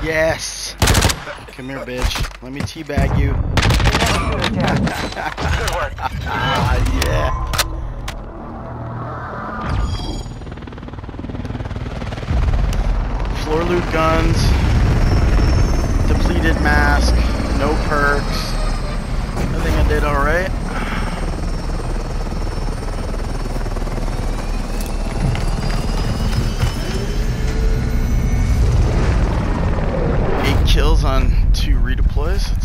Yes! Come here, bitch. Let me teabag you. Yeah. Floor loot guns. Depleted mask. No perks. I think I did alright. Kills on 2 redeploys.